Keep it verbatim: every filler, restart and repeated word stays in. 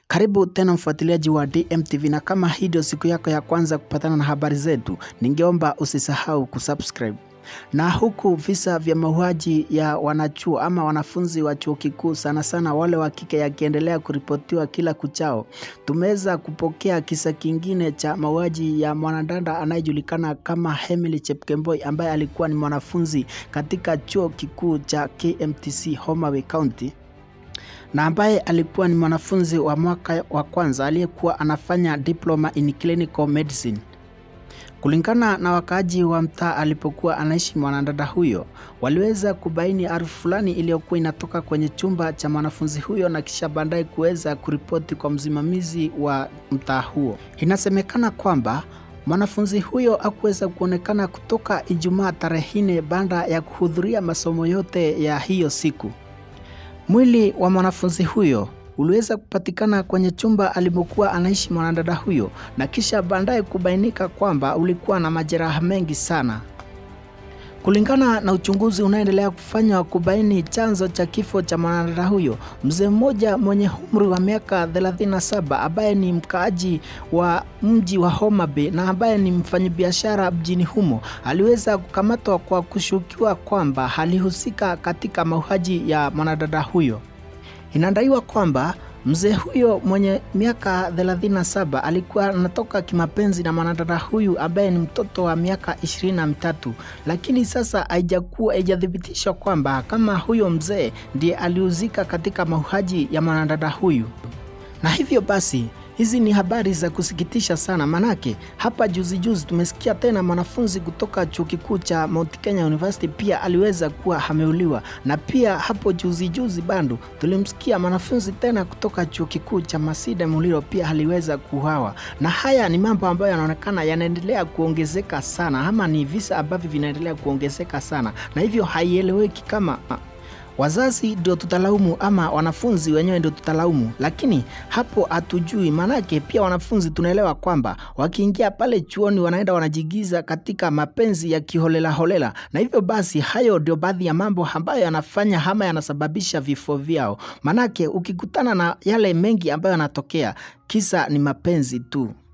Karibu tena mfuatiliaji wa D M T V, na kama hii ndio siku yako ya kwanza kupatana na habari zetu, ningeomba usisahau kusubscribe. Na huku visa vya mauaji ya wanachuo ama wanafunzi wa chuo kikuu, sana sana wale wa kike, yakiendelea kuripotiwa kila kuchao, tumeweza kupokea kisa kingine cha mauaji ya mwanadada anayejulikana kama Emily Chepkemboi, ambaye alikuwa ni mwanafunzi katika chuo kikuu cha K M T C Homabay County, na ambaye alikuwa ni mwanafunzi wa mwaka wa kwanza aliyekuwa anafanya diploma in clinical medicine. Kulingana na wakaaji wa mtaa alipokuwa anaishi mwanadada huyo, waliweza kubaini harufu fulani iliyokuwa inatoka kwenye chumba cha mwanafunzi huyo, na kisha baadaye kuweza kuripoti kwa msimamizi wa mtaa huo. Inasemekana kwamba mwanafunzi huyo hakuweza kuonekana kutoka Ijumaa tarehe nne baada ya kuhudhuria masomo yote ya hiyo siku. Mwili wa mwanafunzi huyo uliweza kupatikana kwenye chumba alipokuwa anaishi mwanadada huyo, na kisha baadaye kubainika kwamba ulikuwa na majeraha mengi sana. Kulingana na uchunguzi unaendelea kufanywa kubaini chanzo cha kifo cha mwanadada huyo, mzee mmoja mwenye umri wa miaka thelathini na saba ambaye ni mkaaji wa mji wa Homabay na ambaye ni mfanyabiashara mjini humo, aliweza kukamatwa kwa kushukiwa kwamba alihusika katika mauaji ya mwanadada huyo. Inadaiwa kwamba mzee huyo mwenye miaka thelathini na saba alikuwa anatoka kimapenzi na mwanadada huyu ambaye ni mtoto wa miaka ishirini na mitatu, lakini sasa haijakuwa haijathibitishwa kwamba kama huyo mzee ndiye alihusika katika mauaji ya mwanadada huyu. Na hivyo basi, hizi ni habari za kusikitisha sana, manake hapa juzi juzi tumesikia tena mwanafunzi kutoka chuo kikuu cha Mount Kenya University pia aliweza kuwa ameuliwa, na pia hapo juzi juzi bado tulimsikia mwanafunzi tena kutoka chuo kikuu cha Masinde Muliro pia aliweza kuuawa. Na haya ni mambo ambayo yanaonekana yanaendelea kuongezeka sana, ama ni visa ambavyo vinaendelea kuongezeka sana, na hivyo haieleweki kama wazazi ndio tutalaumu ama wanafunzi wenyewe ndio tutalaumu. Lakini hapo hatujui, manake pia wanafunzi tunaelewa kwamba wakiingia pale chuoni wanaenda wanajigiza katika mapenzi ya kiholela holela, na hivyo basi hayo ndio baadhi ya mambo ambayo yanafanya ama yanasababisha vifo vyao, manake ukikutana na yale mengi ambayo yanatokea, kisa ni mapenzi tu.